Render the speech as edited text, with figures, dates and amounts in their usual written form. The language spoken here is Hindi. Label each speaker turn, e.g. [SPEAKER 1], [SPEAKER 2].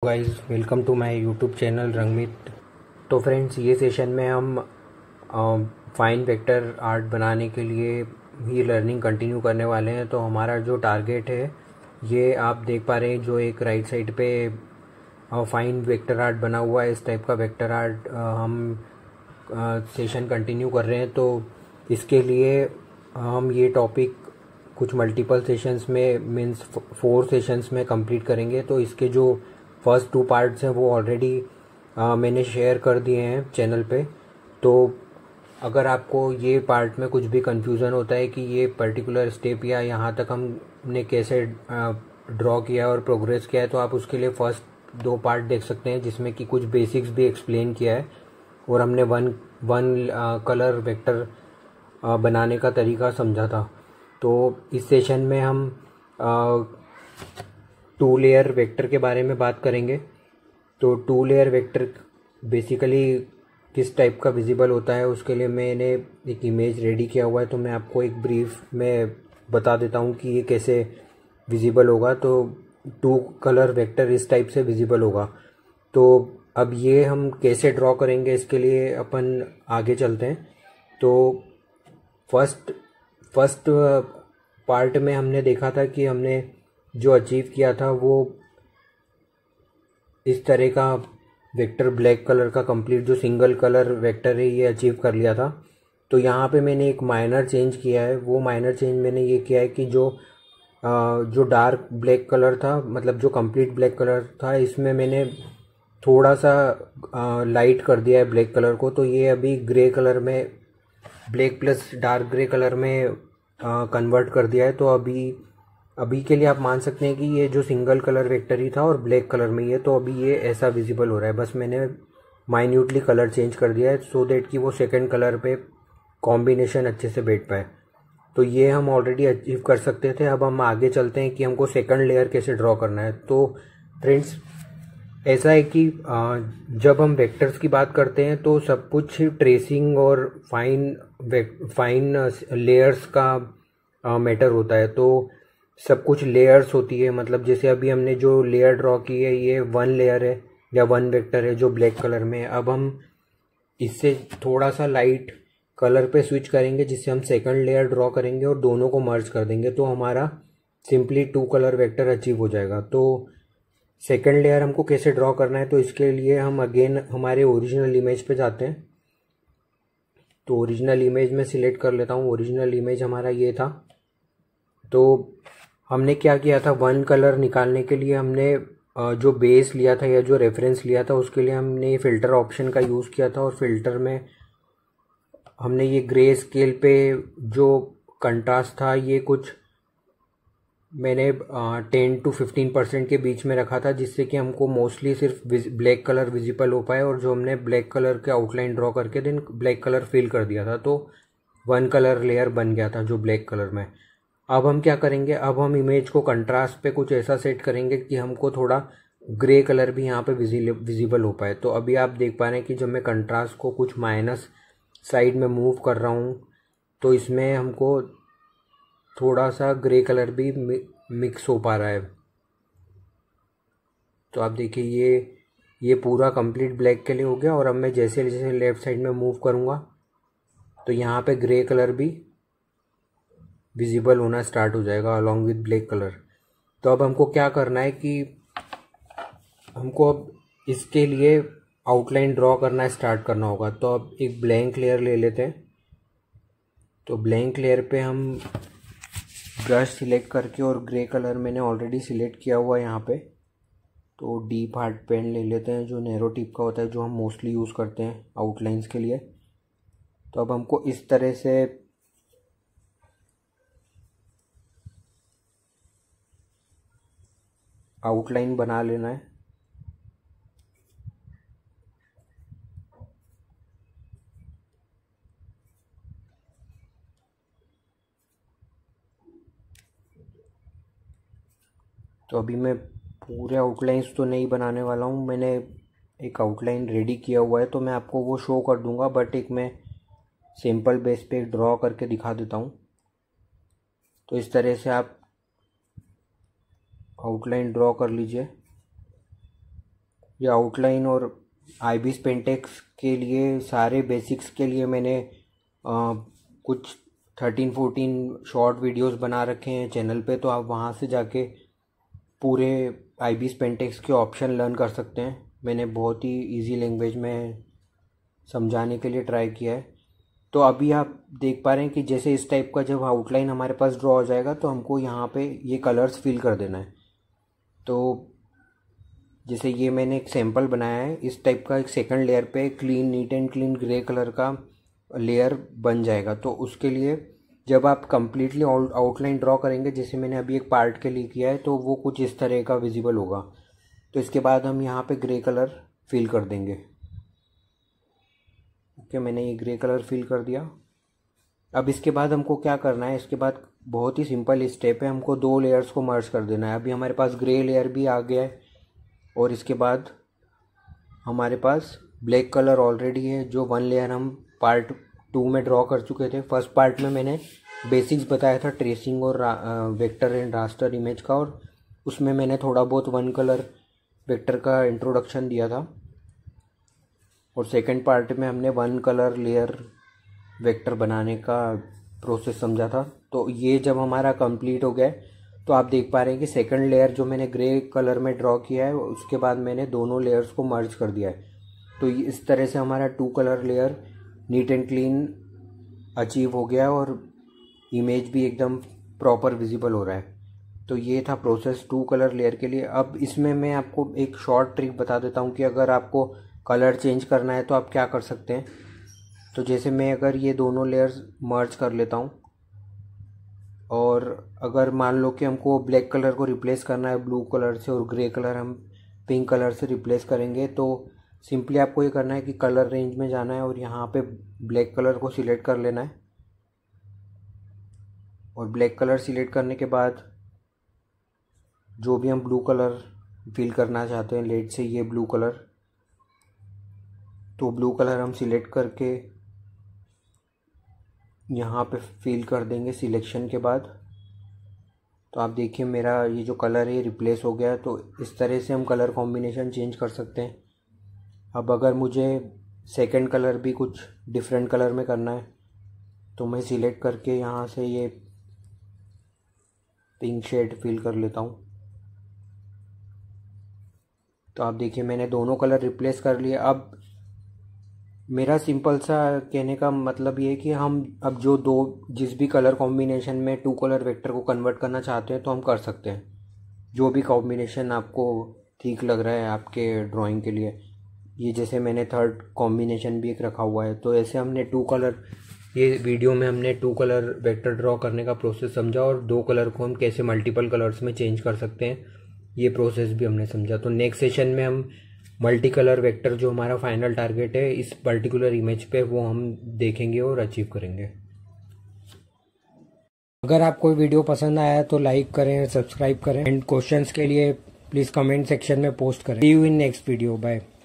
[SPEAKER 1] Guys, welcome to my YouTube channel Rangmit. तो फ्रेंड्स, ये सेशन में हम फाइन वेक्टर आर्ट बनाने के लिए ही लर्निंग कंटिन्यू करने वाले हैं। तो हमारा जो टारगेट है, ये आप देख पा रहे हैं, जो एक राइट साइड पे फाइन वेक्टर आर्ट बना हुआ है। इस टाइप का वेक्टर आर्ट हम सेशन कंटिन्यू कर रहे हैं। तो इसके लिए हम ये टॉपिक कुछ मल्टीपल सेशंस में मीन्स 4 सेशंस में कंप्लीट करेंगे। तो इसके जो फर्स्ट 2 पार्ट्स हैं वो ऑलरेडी मैंने शेयर कर दिए हैं चैनल पे। तो अगर आपको ये पार्ट में कुछ भी कंफ्यूजन होता है कि ये पर्टिकुलर स्टेप या यहाँ तक हमने कैसे ड्रॉ किया और प्रोग्रेस किया है, तो आप उसके लिए फर्स्ट 2 पार्ट देख सकते हैं, जिसमें कि कुछ बेसिक्स भी एक्सप्लेन किया है और हमने वन कलर वेक्टर बनाने का तरीका समझा था। तो इस सेशन में हम 2 लेयर वेक्टर के बारे में बात करेंगे। तो 2 लेयर वेक्टर बेसिकली किस टाइप का विजिबल होता है, उसके लिए मैंने एक इमेज रेडी किया हुआ है। तो मैं आपको एक ब्रीफ में बता देता हूँ कि ये कैसे विजिबल होगा। तो 2 कलर वेक्टर इस टाइप से विजिबल होगा। तो अब ये हम कैसे ड्रॉ करेंगे, इसके लिए अपन आगे चलते हैं। तो फर्स्ट पार्ट में हमने देखा था कि हमने जो अचीव किया था वो इस तरह का वेक्टर, ब्लैक कलर का कंप्लीट जो सिंगल कलर वेक्टर है, ये अचीव कर लिया था। तो यहाँ पे मैंने एक माइनर चेंज किया है। वो माइनर चेंज मैंने ये किया है कि जो डार्क ब्लैक कलर था, मतलब जो कंप्लीट ब्लैक कलर था, इसमें मैंने थोड़ा सा लाइट कर दिया है ब्लैक कलर को। तो ये अभी ग्रे कलर में, black plus dark grey colour में कन्वर्ट कर दिया है। तो अभी के लिए आप मान सकते हैं कि ये जो सिंगल कलर वेक्टर ही था और ब्लैक कलर में, ये तो अभी ये ऐसा विजिबल हो रहा है। बस मैंने माइन्यूटली कलर चेंज कर दिया है सो दैट कि वो सेकंड कलर पे कॉम्बिनेशन अच्छे से बैठ पाए। तो ये हम ऑलरेडी अचीव कर सकते थे। अब हम आगे चलते हैं कि हमको सेकंड लेयर कैसे ड्रॉ करना है। तो फ्रेंड्स, ऐसा है कि जब हम वेक्टर्स की बात करते हैं तो सब कुछ ट्रेसिंग और फाइन लेयर्स का मैटर होता है। तो सब कुछ लेयर्स होती है, मतलब जैसे अभी हमने जो लेयर ड्रॉ की है, ये 1 लेयर है या 1 वेक्टर है जो ब्लैक कलर में है। अब हम इससे थोड़ा सा लाइट कलर पे स्विच करेंगे, जिससे हम सेकंड लेयर ड्रॉ करेंगे और दोनों को मर्ज कर देंगे। तो हमारा सिंपली 2 कलर वेक्टर अचीव हो जाएगा। तो सेकंड लेयर हमको कैसे ड्रॉ करना है, तो इसके लिए हम अगेन हमारे ओरिजिनल इमेज पे जाते हैं। तो ओरिजिनल इमेज में सिलेक्ट कर लेता हूँ। ओरिजिनल इमेज हमारा ये था। तो हमने क्या किया था, 1 कलर निकालने के लिए हमने जो बेस लिया था या जो रेफरेंस लिया था, उसके लिए हमने फ़िल्टर ऑप्शन का यूज़ किया था। और फिल्टर में हमने ये ग्रे स्केल पे जो कंट्रास्ट था, ये कुछ मैंने 10 to 15% के बीच में रखा था, जिससे कि हमको मोस्टली सिर्फ ब्लैक कलर विजिबल हो पाए। और जो हमने ब्लैक कलर के आउटलाइन ड्रॉ करके देन ब्लैक कलर फिल कर दिया था, तो 1 कलर लेयर बन गया था जो ब्लैक कलर में। अब हम क्या करेंगे, अब हम इमेज को कंट्रास्ट पे कुछ ऐसा सेट करेंगे कि हमको थोड़ा ग्रे कलर भी यहाँ पे विजिबल हो पाए। तो अभी आप देख पा रहे हैं कि जब मैं कंट्रास्ट को कुछ माइनस साइड में मूव कर रहा हूँ, तो इसमें हमको थोड़ा सा ग्रे कलर भी मिक्स हो पा रहा है। तो आप देखिए, ये पूरा कंप्लीट ब्लैक के लिए हो गया। और अब मैं जैसे जैसे लेफ़्ट साइड में मूव करूँगा, तो यहाँ पे ग्रे कलर भी विजिबल होना स्टार्ट हो जाएगा अलॉन्ग विद ब्लैक कलर। तो अब हमको क्या करना है कि हमको अब इसके लिए आउटलाइन ड्रॉ करना स्टार्ट करना होगा। तो अब एक ब्लैंक लेयर ले लेते हैं। तो ब्लैंक लेयर पे हम ब्रश सिलेक्ट करके, और ग्रे कलर मैंने ऑलरेडी सिलेक्ट किया हुआ है यहाँ पे। तो डीप हार्ड पेन ले लेते हैं, जो नैरो टिप का होता है, जो हम मोस्टली यूज़ करते हैं आउटलाइंस के लिए। तो अब हमको इस तरह से आउटलाइन बना लेना है। तो अभी मैं पूरे आउटलाइंस तो नहीं बनाने वाला हूँ, मैंने एक आउटलाइन रेडी किया हुआ है, तो मैं आपको वो शो कर दूंगा। बट एक मैं सिंपल बेस पे ड्रॉ करके दिखा देता हूँ। तो इस तरह से आप आउटलाइन ड्रॉ कर लीजिए। ये आउटलाइन और IBIS पेंटेक्स के लिए सारे बेसिक्स के लिए मैंने कुछ 13-14 शॉर्ट वीडियोस बना रखे हैं चैनल पे, तो आप वहाँ से जाके पूरे IBIS पेंटेक्स के ऑप्शन लर्न कर सकते हैं। मैंने बहुत ही इजी लैंग्वेज में समझाने के लिए ट्राई किया है। तो अभी आप देख पा रहे हैं कि जैसे इस टाइप का जब आउटलाइन हमारे पास ड्रॉ हो जाएगा तो हमको यहाँ पे ये कलर्स फिल कर देना है। तो जैसे ये मैंने एक सैम्पल बनाया है, इस टाइप का एक सेकंड लेयर पे neat and clean grey colour का लेयर बन जाएगा। तो उसके लिए जब आप कम्प्लीटली आउटलाइन ड्रॉ करेंगे, जैसे मैंने अभी एक पार्ट के लिए किया है, तो वो कुछ इस तरह का विजिबल होगा। तो इसके बाद हम यहाँ पे ग्रे कलर फिल कर देंगे। ओके, मैंने ये ग्रे कलर फिल कर दिया। अब इसके बाद हमको क्या करना है, इसके बाद बहुत ही सिंपल स्टेप है, हमको 2 लेयर्स को मर्ज कर देना है। अभी हमारे पास ग्रे लेयर भी आ गया है और इसके बाद हमारे पास ब्लैक कलर ऑलरेडी है, जो 1 लेयर हम पार्ट 2 में ड्रॉ कर चुके थे। फर्स्ट पार्ट में मैंने बेसिक्स बताया था ट्रेसिंग और वेक्टर एंड रास्टर इमेज का, और उसमें मैंने थोड़ा बहुत 1 कलर वेक्टर का इंट्रोडक्शन दिया था। और सेकंड पार्ट में हमने 1 कलर लेयर वेक्टर बनाने का प्रोसेस समझा था। तो ये जब हमारा कंप्लीट हो गया तो आप देख पा रहे हैं कि सेकंड लेयर जो मैंने ग्रे कलर में ड्रॉ किया है, उसके बाद मैंने दोनों लेयर्स को मर्ज कर दिया है। तो इस तरह से हमारा 2 colour layer neat and clean achieve हो गया और इमेज भी एकदम प्रॉपर विजिबल हो रहा है। तो ये था प्रोसेस 2 कलर लेयर के लिए। अब इसमें मैं आपको एक शॉर्ट ट्रिक बता देता हूँ कि अगर आपको कलर चेंज करना है तो आप क्या कर सकते हैं। तो जैसे मैं अगर ये दोनों लेयर्स मर्ज कर लेता हूँ, और अगर मान लो कि हमको ब्लैक कलर को रिप्लेस करना है ब्लू कलर से और ग्रे कलर हम पिंक कलर से रिप्लेस करेंगे, तो सिंपली आपको ये करना है कि कलर रेंज में जाना है और यहाँ पे ब्लैक कलर को सिलेक्ट कर लेना है। और ब्लैक कलर सिलेक्ट करने के बाद जो भी हम ब्लू कलर फिल करना चाहते हैं, लेट से ये ब्लू कलर, तो ब्लू कलर हम सिलेक्ट करके यहाँ पे फिल कर देंगे सिलेक्शन के बाद। तो आप देखिए मेरा ये जो कलर है रिप्लेस हो गया। तो इस तरह से हम कलर कॉम्बिनेशन चेंज कर सकते हैं। अब अगर मुझे सेकंड कलर भी कुछ डिफरेंट कलर में करना है तो मैं सिलेक्ट करके यहाँ से ये पिंक शेड फिल कर लेता हूँ। तो आप देखिए मैंने दोनों कलर रिप्लेस कर लिए। अब मेरा सिंपल सा कहने का मतलब ये है कि हम अब जिस भी कलर कॉम्बिनेशन में 2 कलर वेक्टर को कन्वर्ट करना चाहते हैं तो हम कर सकते हैं, जो भी कॉम्बिनेशन आपको ठीक लग रहा है आपके ड्राइंग के लिए। ये जैसे मैंने थर्ड कॉम्बिनेशन भी एक रखा हुआ है। तो ऐसे हमने 2 कलर, ये वीडियो में हमने 2 कलर वेक्टर ड्रॉ करने का प्रोसेस समझा, और 2 कलर को हम कैसे मल्टीपल कलर्स में चेंज कर सकते हैं ये प्रोसेस भी हमने समझा। तो नेक्स्ट सेशन में हम मल्टी कलर वेक्टर, जो हमारा फाइनल टारगेट है इस पर्टिकुलर इमेज पे, वो हम देखेंगे और अचीव करेंगे। अगर आपको वीडियो पसंद आया तो लाइक करें, सब्सक्राइब करें, एंड क्वेश्चंस के लिए प्लीज़ कमेंट सेक्शन में पोस्ट करें। See you in next video, bye.